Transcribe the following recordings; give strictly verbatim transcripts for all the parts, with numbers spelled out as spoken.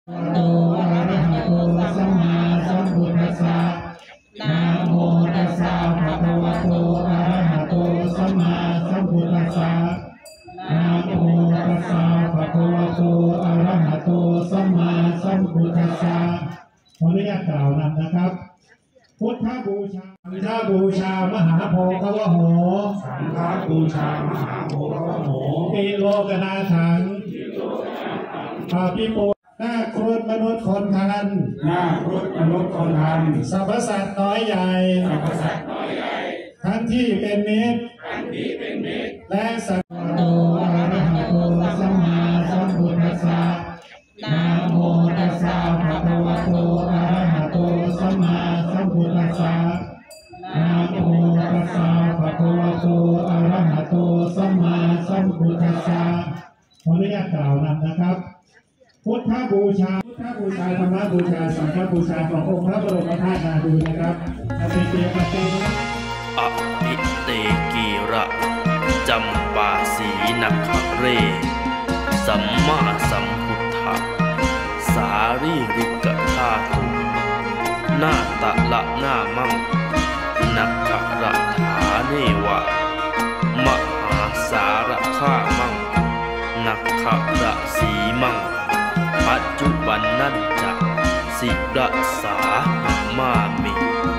โตอะระหะโตสัมมาสัมพุทธัสสะนะโมตัสสะภะคะวะโตอะระหะโตสัมมาสัมพุทธัสสะนะโมตัสสะภะคะวะโตอะระหะโตสัมมาสัมพุทธัสสะขออนุญาตกล่าวนำนะครับพุทธบูชาสังฆบูชามหาโพธิ์วโหสังฆบูชามหาโพธิ์วโหปิโลกนาถังปาปิโปหน้าครุฑมนุษย์คนทันหน้าครุฑมนุษย์คนทันสรรพสัตว์น้อยใหญ่สรรพสัตว์น้อยใหญ่ทั้งที่เป็นมิตรทั้งที่เป็นมิตรและสัตว์โตอะระหะโตสัมมาสัมพุทธัสสะนะโมตัสสะภะคะวะโตอะระหะโตสัมมาสัมพุทธัสสะนะโมตัสสะภะคะวะโตอะระหะโตสัมมาสัมพุทธัสสะขออนุญาตกล่าวนำนะครับพุทธบูชาพุทธบูชาธรรมบูชาสังฆบูชาขององค์พระบรมธาตุนาดูนะครับอาเปเตียปเตนะอะอิเตกีระจำปาสีนักขเรสัมมาสัมพุทธะสารีริกธาตุนาตะละนามังนักขระฐาเนวะมหาสารคามังนักขระสีมังปัจจุบันนั่นจะสิรักษามามิ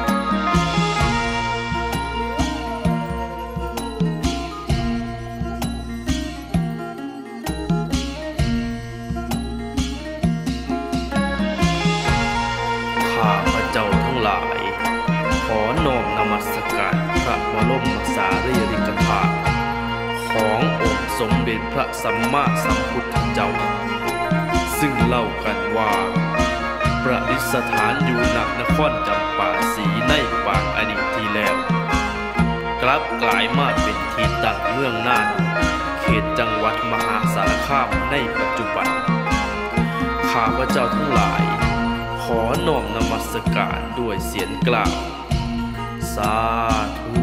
ข้าพระเจ้าทั้งหลายขอน้อมนมัสการพระบรมสารีริกธาตุขององค์สมเด็จพระสัมมาสัมพุทธเจ้าซึ่งเล่ากันว่าประดิษฐานอยู่ณนครจำปาสีในปางอดีตที่แล้วกลับกลายมาเป็นที่ตั้งเมืองน่านเขตจังหวัดมหาสารคามในปัจจุบันข้าพเจ้าทั้งหลายขอน้อมนมัสการด้วยเสียงกล่าวสาธุ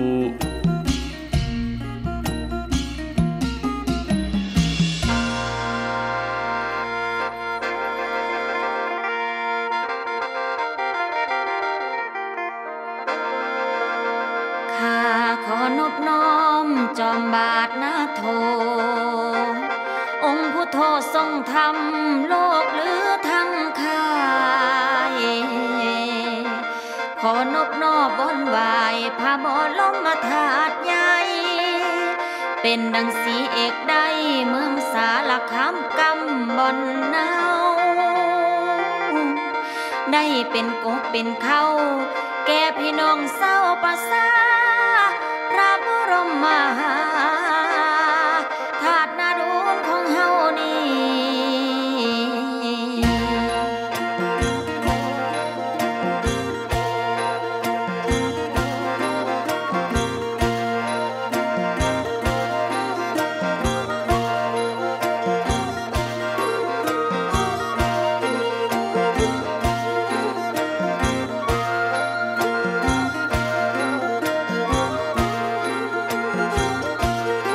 ขอนอบน้อมจอมบาทนาโทองค์พุทโธทรงธรรมโลกหรือทั้งค่ายขอนอบน้อมบนไหวพระบรมธาตุใหญ่เป็นดังสีเอกได้เมืองสารคามกำบอนเนาได้เป็นกบเป็นเขาแก่พี่น้องเศร้าประสาพระบรมมหาธาตุนาดูลของเฮานี่ข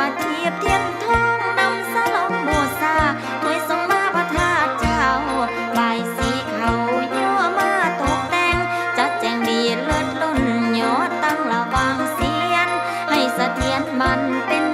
ประทีปเทียนทองนำสลองบูชาโดยทรงมาพระธาตุเจ้าใบายสีเขาย่อมาตกแต่งจัดแจงดีเลิศล้นยอดตั้งระวางเสียนให้เสถียรมันเป็น